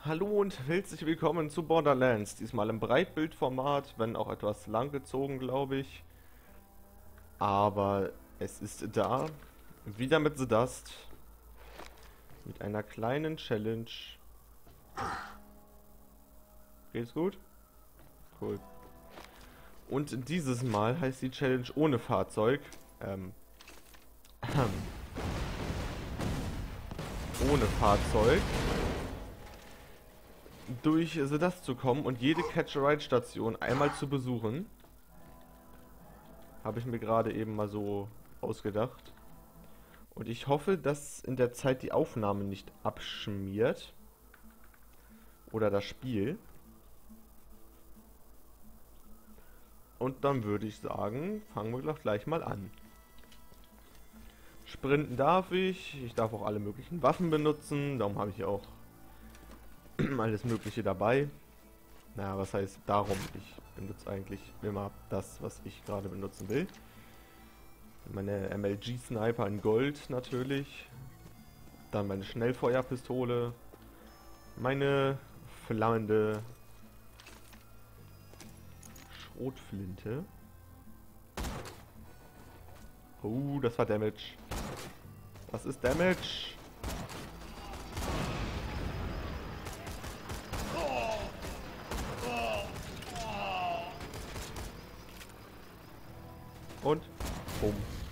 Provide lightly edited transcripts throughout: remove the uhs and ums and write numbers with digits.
Hallo und herzlich willkommen zu Borderlands. Diesmal im Breitbildformat, wenn auch etwas langgezogen, glaube ich. Aber es ist da. Wieder mit The Dust. Mit einer kleinen Challenge. Geht's gut? Cool. Und dieses Mal heißt die Challenge ohne Fahrzeug. Ohne Fahrzeug. Durch The Dust zu kommen und jede Catch-a-Ride-Station einmal zu besuchen. Habe ich mir gerade eben mal so ausgedacht. Und ich hoffe, dass in der Zeit die Aufnahme nicht abschmiert. Oder das Spiel. Und dann würde ich sagen, fangen wir doch gleich mal an. Sprinten darf ich. Ich darf auch alle möglichen Waffen benutzen. Darum habe ich auch alles Mögliche dabei. Naja, was heißt darum? Ich benutze eigentlich immer das, was ich gerade benutzen will. Meine MLG-Sniper in Gold natürlich. Dann meine Schnellfeuerpistole. Meine flammende Schrotflinte. Das war Damage. Das ist Damage. Und bumm.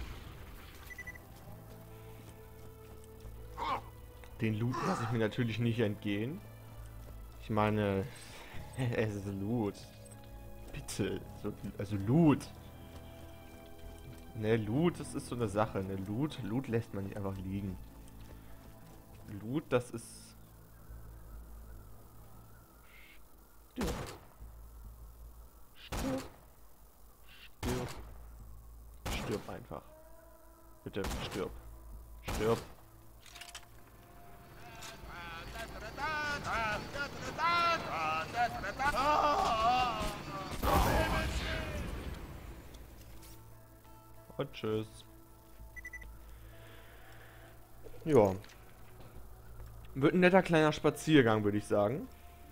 Den Loot lasse ich mir natürlich nicht entgehen. Ich meine, es ist Loot. Bitte. Also Loot. Ne, Loot, das ist so eine Sache. Ne, Loot lässt man nicht einfach liegen. Loot, das ist... Stirb. Stirb. Stirb. Stirb einfach. Bitte, stirb. Stirb. Und tschüss. Ja. Wird ein netter kleiner Spaziergang, würde ich sagen.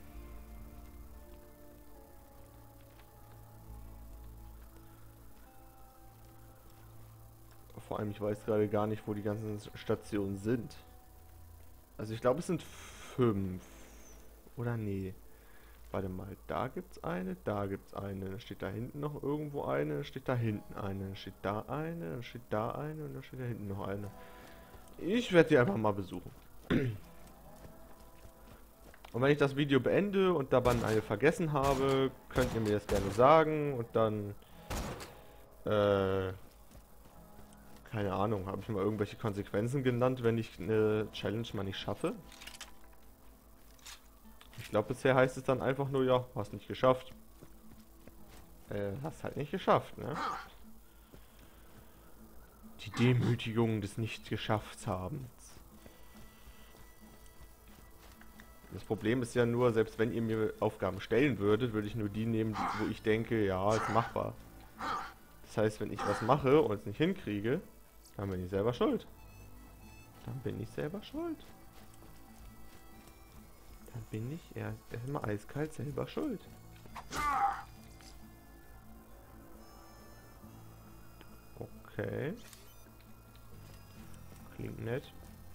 Vor allem, ich weiß gerade gar nicht, wo die ganzen Stationen sind. Also ich glaube, es sind 5. Oder nee. Warte mal, da gibt's eine, da gibt's eine. Dann steht da hinten noch irgendwo eine, dann steht da hinten eine, dann steht da eine, dann steht da eine und dann steht da hinten noch eine. Ich werde die einfach mal besuchen. Und wenn ich das Video beende und dabei eine vergessen habe, könnt ihr mir das gerne sagen und dann keine Ahnung, habe ich mal irgendwelche Konsequenzen genannt, wenn ich eine Challenge mal nicht schaffe? Ich glaube, bisher heißt es dann einfach nur, ja, hast nicht geschafft. Hast halt nicht geschafft, ne? Die Demütigung des Nicht-Geschafft-Habens. Das Problem ist ja nur, selbst wenn ihr mir Aufgaben stellen würdet, würde ich nur die nehmen, wo ich denke, ja, ist machbar. Das heißt, wenn ich was mache und es nicht hinkriege, dann bin ich selber schuld. Dann bin ich selber schuld. Dann bin ich erstmal eiskalt selber schuld. Okay. Klingt nett.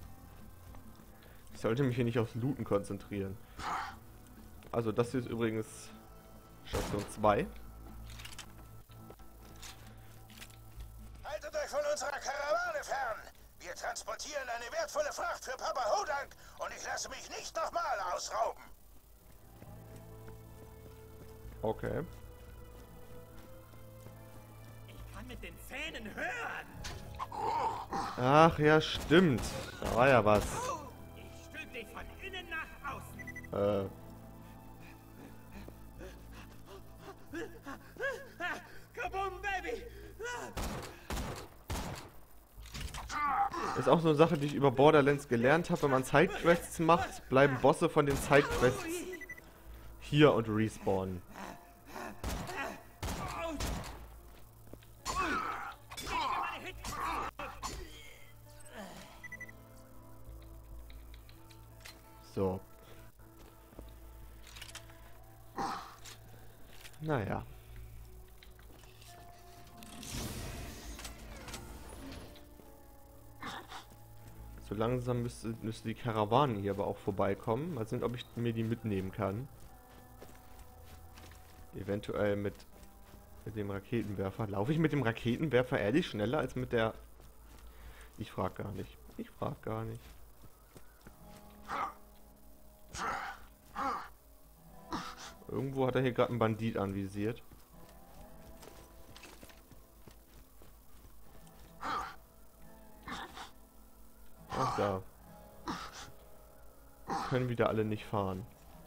Ich sollte mich hier nicht aufs Looten konzentrieren. Also das hier ist übrigens Station 2. Haltet euch von unserer Karawane fern! Wir transportieren eine wertvolle Fracht für Papa Hodank und ich lasse mich nicht nochmal ausrauben! Okay. Ich kann mit den Zähnen hören. Ach ja, stimmt. Da war ja was. Ich stülp dich von innen nach außen. Kaboom, Baby! Ist auch so eine Sache, die ich über Borderlands gelernt habe. Wenn man Sidequests macht, bleiben Bosse von den Sidequests hier und respawnen. So. Naja. So langsam müsste die Karawane hier aber auch vorbeikommen. Mal sehen, ob ich mir die mitnehmen kann. Eventuell mit dem Raketenwerfer. Laufe ich mit dem Raketenwerfer ehrlich schneller als mit der... Ich frag gar nicht. Ich frag gar nicht. Irgendwo hat er hier gerade einen Bandit anvisiert. Ach da. Können wieder alle nicht fahren.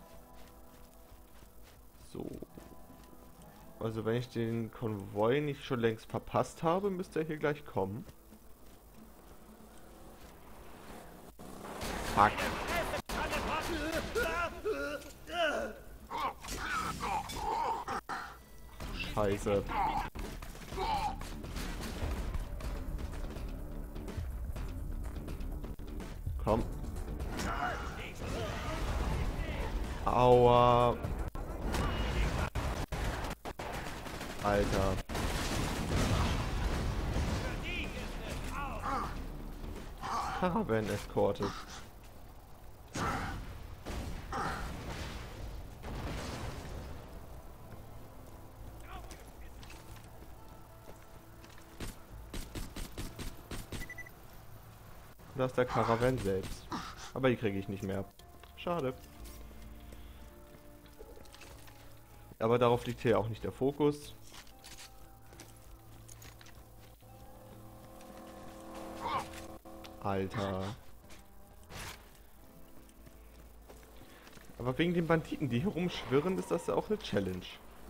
So. Also wenn ich den Konvoi nicht schon längst verpasst habe, müsste er hier gleich kommen. Fuck. Scheiße. Komm. Aua. Alter. Caravan escorted. Das ist der Caravan selbst. Aber die kriege ich nicht mehr. Schade. Aber darauf liegt hier auch nicht der Fokus. Alter. Aber wegen den Banditen, die hier rumschwirren, ist das ja auch eine Challenge.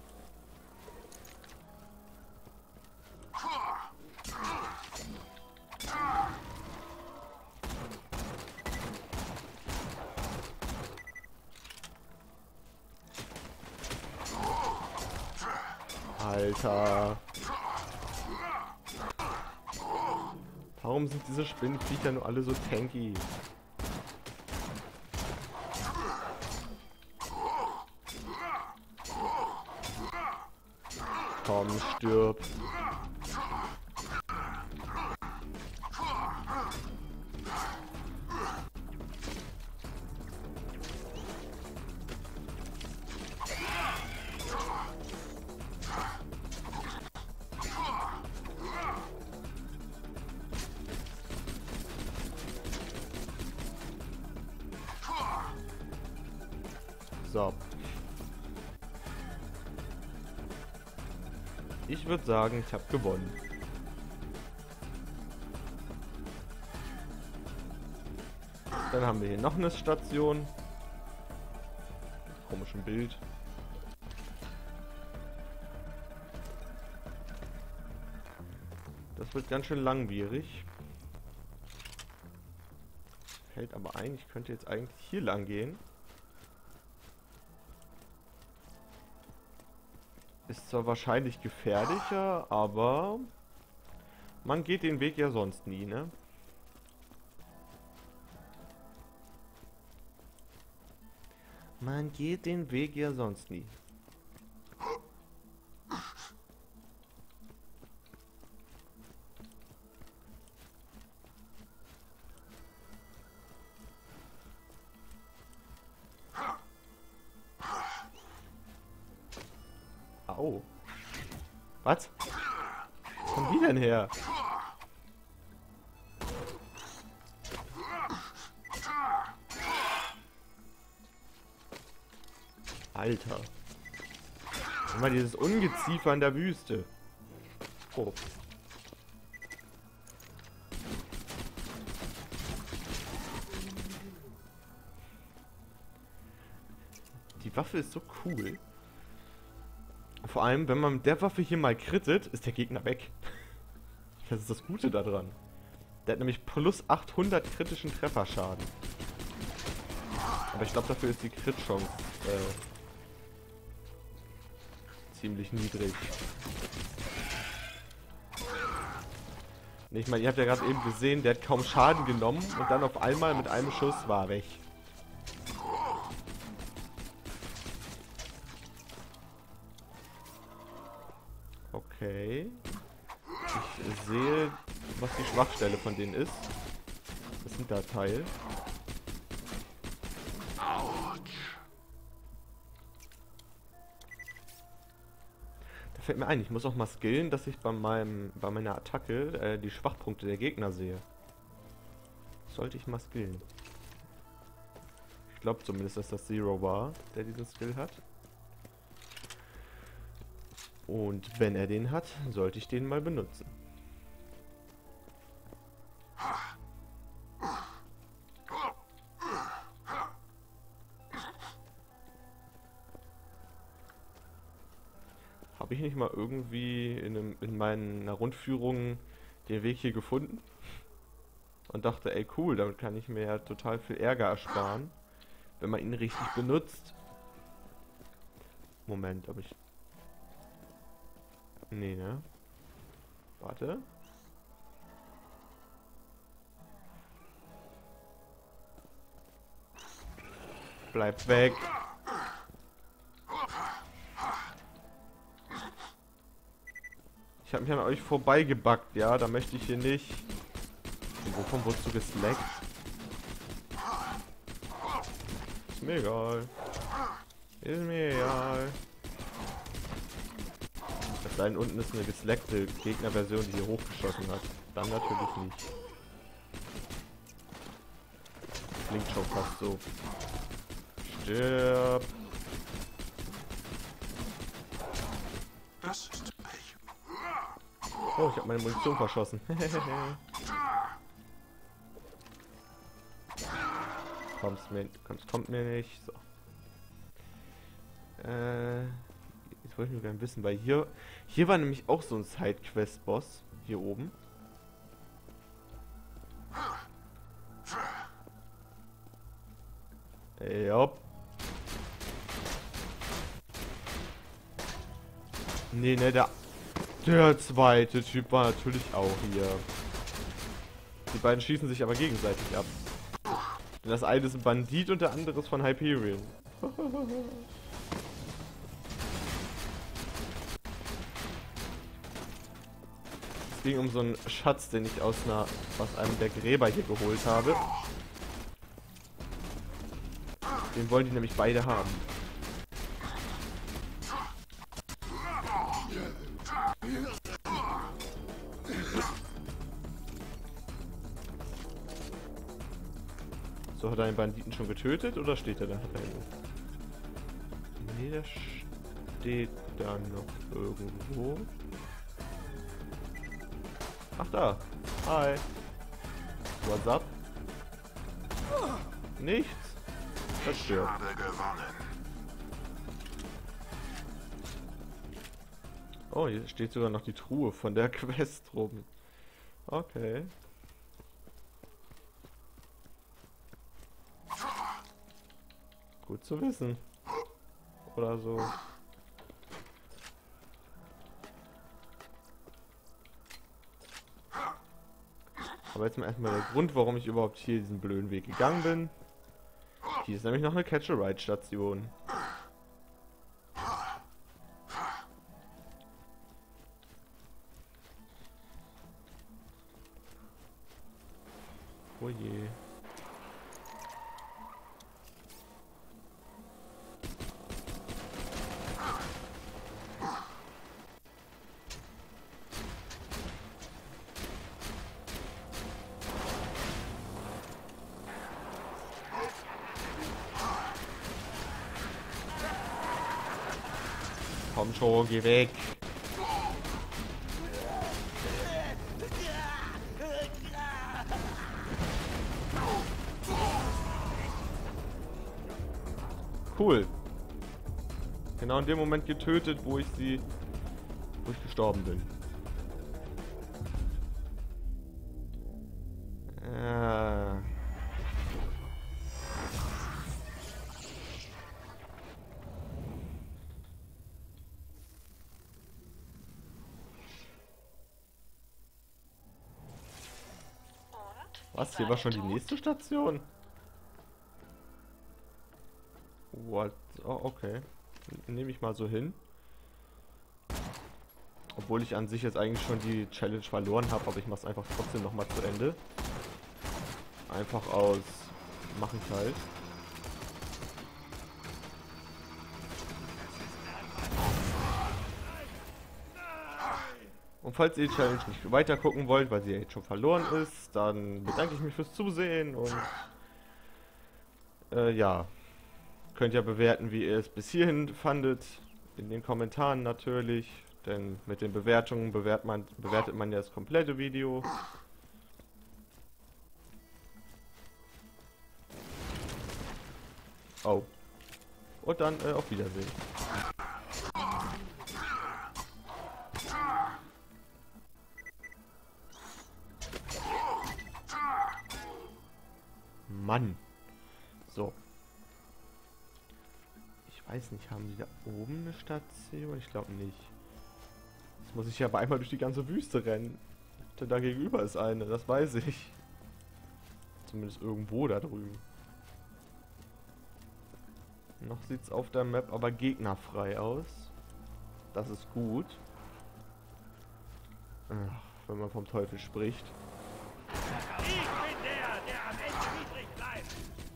Alter. Warum sind diese Spinnenviecher nur alle so tanky? Komm, stirb. So. Ich würde sagen, ich habe gewonnen. Dann haben wir hier noch eine Station. Komisches Bild. Das wird ganz schön langwierig. Fällt aber ein, ich könnte jetzt eigentlich hier lang gehen. Ist zwar wahrscheinlich gefährlicher, aber man geht den Weg ja sonst nie, ne? Man geht den Weg ja sonst nie. Au. Was? Wo kommen die denn her? Alter. Immer dieses Ungeziefer in der Wüste. Oh. Die Waffe ist so cool. Vor allem, wenn man mit der Waffe hier mal crittet, ist der Gegner weg. Das ist das Gute daran. Der hat nämlich plus 800 kritischen Trefferschaden. Aber ich glaube, dafür ist die Crit-Chance ziemlich niedrig. Ich meine, ihr habt ja gerade eben gesehen, der hat kaum Schaden genommen und dann auf einmal mit einem Schuss war er weg. Okay. Ich sehe, was die Schwachstelle von denen ist. Das sind da Teil. Da fällt mir ein, ich muss auch mal skillen, dass ich bei meiner Attacke die Schwachpunkte der Gegner sehe. Sollte ich mal skillen. Ich glaube zumindest, dass das Zero war, der diesen Skill hat. Und wenn er den hat, sollte ich den mal benutzen. Habe ich nicht mal irgendwie in meiner Rundführung den Weg hier gefunden? Und dachte, ey cool, damit kann ich mir ja total viel Ärger ersparen, wenn man ihn richtig benutzt. Moment, ob ich... Nee, ne? Warte. Bleib weg. Ich habe mich an euch vorbeigebackt, ja? Da möchte ich hier nicht... Wovon wurdest du geslackt? Ist mir egal. Ist mir egal. Es sei denn, unten ist eine geslackte Gegnerversion, die hier hochgeschossen hat. Dann natürlich nicht. Klingt schon fast so. Stirb. Das ist Pech. Oh, ich habe meine Munition verschossen. Kommt mir nicht. So. Jetzt wollte ich nur gerne wissen, weil hier war nämlich auch so ein Side-Quest-Boss. Hier oben. Ja. Nee, ne, der zweite Typ war natürlich auch hier. Die beiden schießen sich aber gegenseitig ab. Denn das eine ist ein Bandit und der andere ist von Hyperion. Es ging um so einen Schatz, den ich aus einem der Gräber hier geholt habe. Den wollen die nämlich beide haben. So, hat er den Banditen schon getötet oder steht er da hinten? Nee, der steht da noch irgendwo. Ach da. Hi. What's up? Nichts. Verstört. Oh, hier steht sogar noch die Truhe von der Quest rum. Okay. Gut zu wissen. Oder so. Aber jetzt mal erstmal der Grund, warum ich überhaupt hier diesen blöden Weg gegangen bin. Hier ist nämlich noch eine Catch-a-Ride-Station. Oh je. Komm schon, geh weg. Cool. Genau in dem Moment getötet, wo ich gestorben bin. Was? Hier war schon die nächste Station? What? Oh, okay. Nehme ich mal so hin. Obwohl ich an sich jetzt eigentlich schon die Challenge verloren habe, aber ich mache es einfach trotzdem nochmal zu Ende. Einfach aus mache ich halt. Und falls ihr die Challenge nicht weiter gucken wollt, weil sie ja jetzt schon verloren ist, dann bedanke ich mich fürs Zusehen und ja, könnt ja bewerten, wie ihr es bis hierhin fandet. In den Kommentaren natürlich, denn mit den Bewertungen bewertet man ja das komplette Video. Oh. Und dann auf Wiedersehen. Mann. So. Ich weiß nicht, haben die da oben eine Station? Ich glaube nicht. Jetzt muss ich ja aber einmal durch die ganze Wüste rennen. Denn da gegenüber ist eine, das weiß ich. Zumindest irgendwo da drüben. Noch sieht es auf der Map aber gegnerfrei aus. Das ist gut. Ach, wenn man vom Teufel spricht. Ich bin der am Ende niedrig bleibt.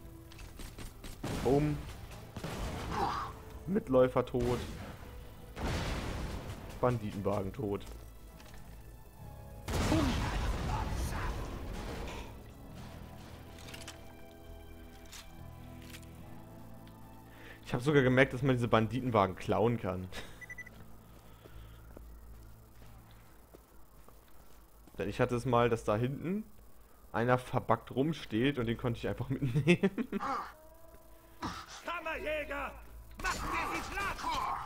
Boom. Mitläufer tot. Banditenwagen tot. Ich habe sogar gemerkt, dass man diese Banditenwagen klauen kann. Denn ich hatte es mal, dass da hinten einer verbuggt rumsteht und den konnte ich einfach mitnehmen. Kammerjäger! Machen wir sie platt!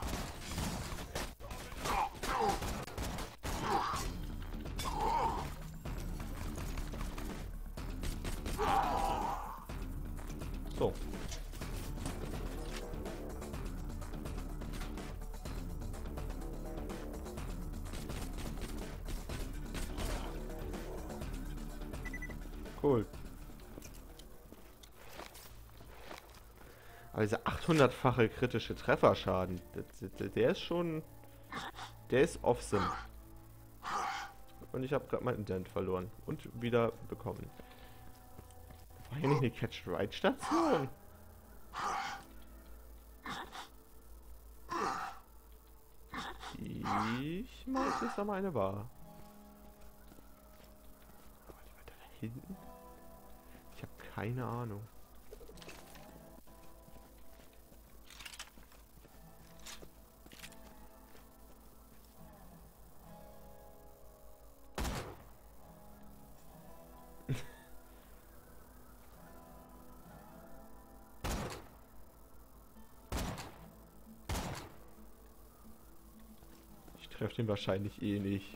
So. Cool. Aber dieser 800-fache kritische Trefferschaden, der ist schon... Der ist awesome. Und ich habe gerade mein Internet verloren. Und wieder bekommen. War hier nicht eine Catch-Ride-Station? Ich meine, dass da mal eine war. Aber die weiter da hinten? Ich habe keine Ahnung. Ich treffe den wahrscheinlich eh nicht.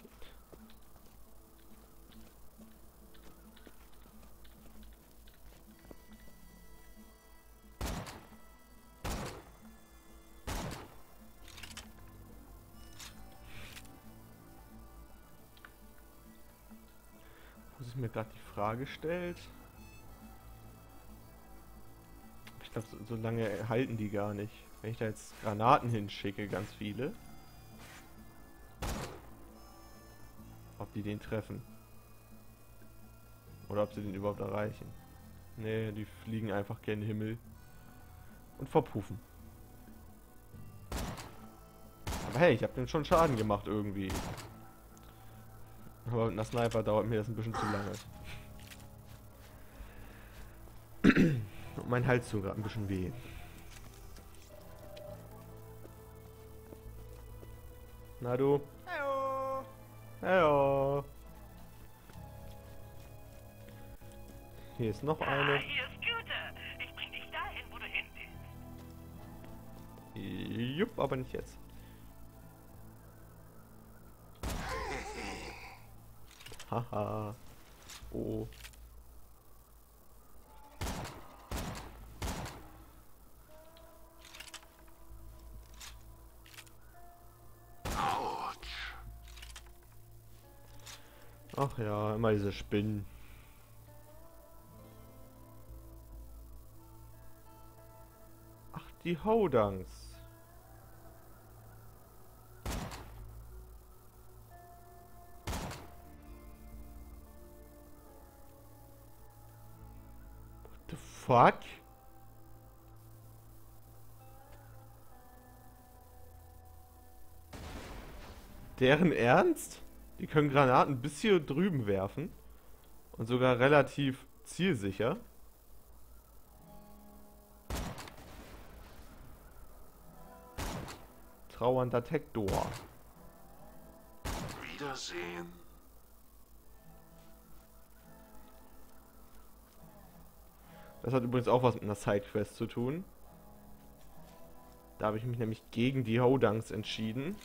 Wo sich mir gerade die Frage stellt. Ich glaube, so lange halten die gar nicht. Wenn ich da jetzt Granaten hinschicke, ganz viele. Ob die den treffen. Oder ob sie den überhaupt erreichen. Nee, die fliegen einfach gen Himmel. Und verpuffen. Aber hey, ich habe dem schon Schaden gemacht irgendwie. Aber mit einer Sniper dauert mir das ein bisschen zu lange. Und mein Hals tut gerade ein bisschen weh. Na du? Hallo! Hallo. Hier ist noch eine. Hier ist Güte. Ich bring dich dahin, wo du hin willst. Jupp, aber nicht jetzt. Haha. Oh. Ach ja, immer diese Spinnen. Ach, die Hodangs. fuck? Deren Ernst? Die können Granaten bis hier drüben werfen. Und sogar relativ zielsicher. Trauernder Tektor. Wiedersehen. Das hat übrigens auch was mit einer Sidequest zu tun. Da habe ich mich nämlich gegen die Hodangs entschieden.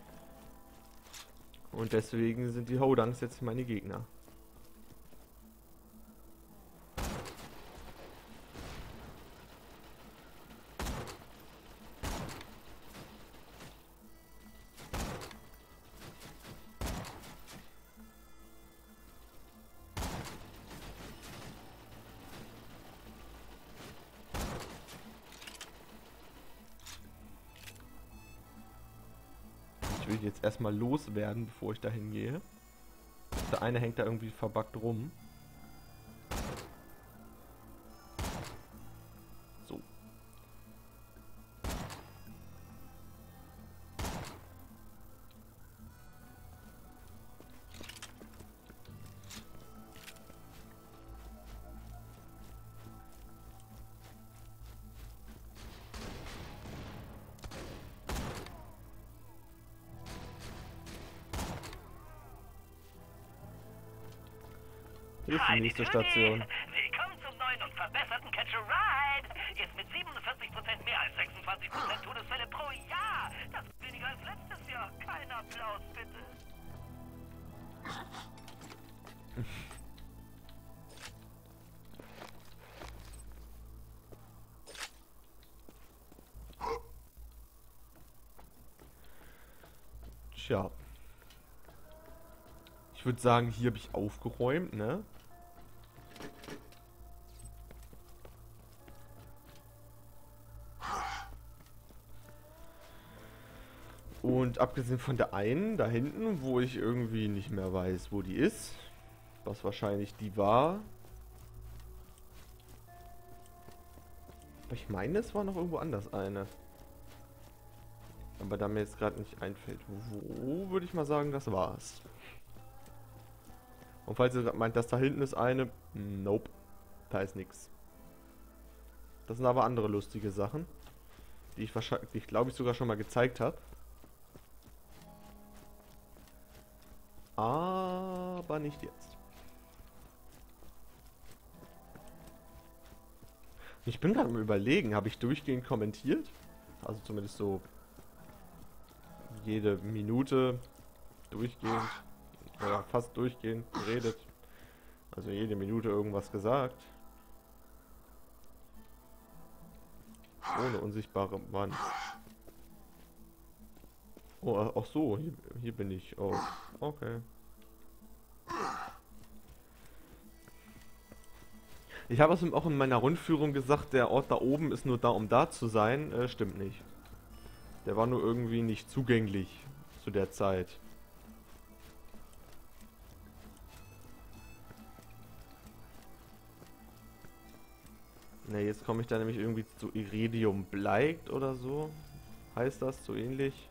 Und deswegen sind die Hodangs jetzt meine Gegner. Ich will jetzt erstmal loswerden, bevor ich dahin gehe. Der eine hängt da irgendwie verbuggt rum. So. Hier ist die nächste Station. Willkommen zum neuen und verbesserten Catch a Ride. Jetzt mit 47% mehr als 26% Todesfälle pro Jahr. Das ist weniger als letztes Jahr. Kein Applaus, bitte. Tja. Ich würde sagen, hier habe ich aufgeräumt, ne? Und abgesehen von der einen da hinten, wo ich irgendwie nicht mehr weiß, wo die ist, was wahrscheinlich die war. Aber ich meine, es war noch irgendwo anders eine. Aber da mir jetzt gerade nicht einfällt, wo, würde ich mal sagen, das war's. Und falls ihr meint, dass da hinten ist eine, nope, da ist nichts. Das sind aber andere lustige Sachen, die ich glaube ich sogar schon mal gezeigt habe. Aber nicht jetzt. Ich bin gerade am Überlegen, habe ich durchgehend kommentiert? Also zumindest so jede Minute durchgehend oder fast durchgehend geredet. Also jede Minute irgendwas gesagt. Ohne unsichtbare Wand. Oh, ach so, hier bin ich. Oh, okay. Ich habe es auch in meiner Rundführung gesagt, der Ort da oben ist nur da, um da zu sein. Stimmt nicht. Der war nur irgendwie nicht zugänglich zu der Zeit. Ne, jetzt komme ich da nämlich irgendwie zu Iridium bleibt oder so. Heißt das so ähnlich?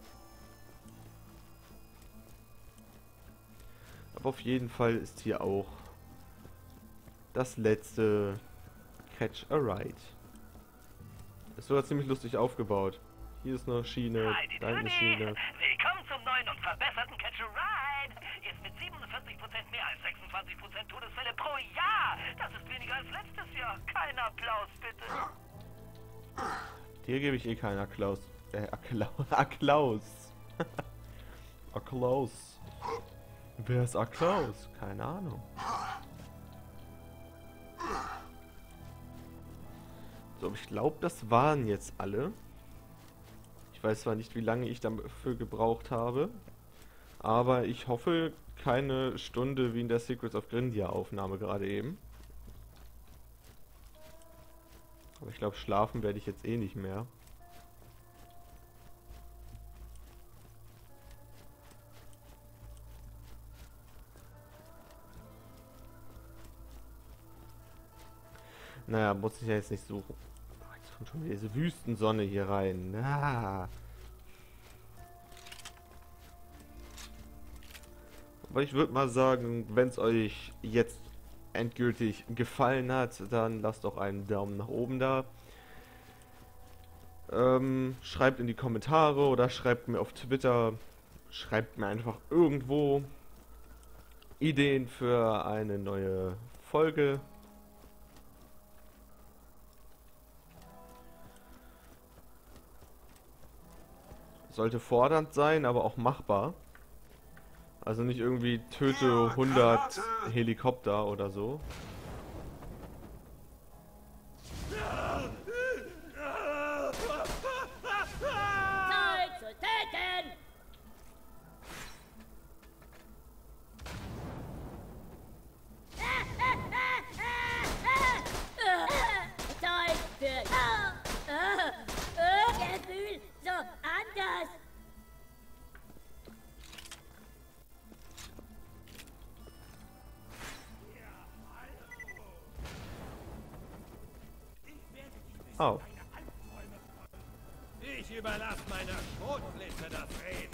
Aber auf jeden Fall ist hier auch das letzte Catch a Ride. Ist sogar ziemlich lustig aufgebaut. Hier ist eine Schiene, da ist eine Schiene. Willkommen zum neuen und verbesserten Catch a Ride. Jetzt mit 47% mehr als 26% Todesfälle pro Jahr. Das ist weniger als letztes Jahr. Kein Applaus, bitte. Dir gebe ich eh keinen Applaus. Applaus. Applaus. Wer ist Applaus? Keine Ahnung. So, ich glaube, das waren jetzt alle. Ich weiß zwar nicht, wie lange ich dafür gebraucht habe, aber ich hoffe, keine Stunde wie in der Secrets of Grindia Aufnahme gerade eben. Aber ich glaube, schlafen werde ich jetzt eh nicht mehr. Naja, muss ich ja jetzt nicht suchen. Oh, jetzt kommt schon wieder diese Wüstensonne hier rein. Ah. Aber ich würde mal sagen, wenn es euch jetzt endgültig gefallen hat, dann lasst doch einen Daumen nach oben da. Schreibt in die Kommentare oder schreibt mir auf Twitter. Schreibt mir einfach irgendwo Ideen für eine neue Folge. Sollte fordernd sein, aber auch machbar. Also nicht irgendwie töte 100 Helikopter oder so. Zeit zu töten! Zeit für Gefühl so anders! Oh. Ich überlasse meiner Schrotflinte das Reden.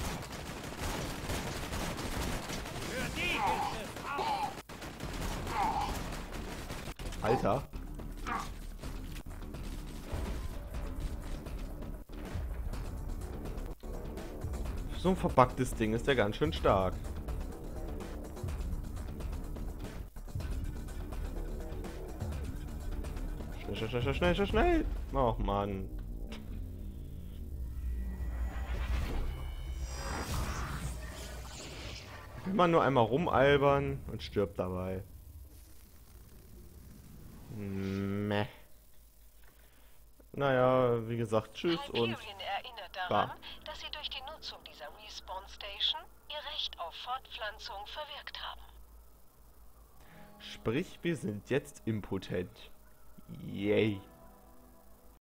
Für die ist es auch. Alter. So ein verpacktes Ding ist der ganz schön stark. Schnell. Och, Mann. Will man nur einmal rumalbern und stirbt dabei. Meh. Naja, wie gesagt, tschüss und... Hyperion erinnert daran, dass sie durch die Nutzung dieser Respawn Station ihr Recht auf Fortpflanzung verwirkt haben. Sprich, wir sind jetzt impotent. Yay.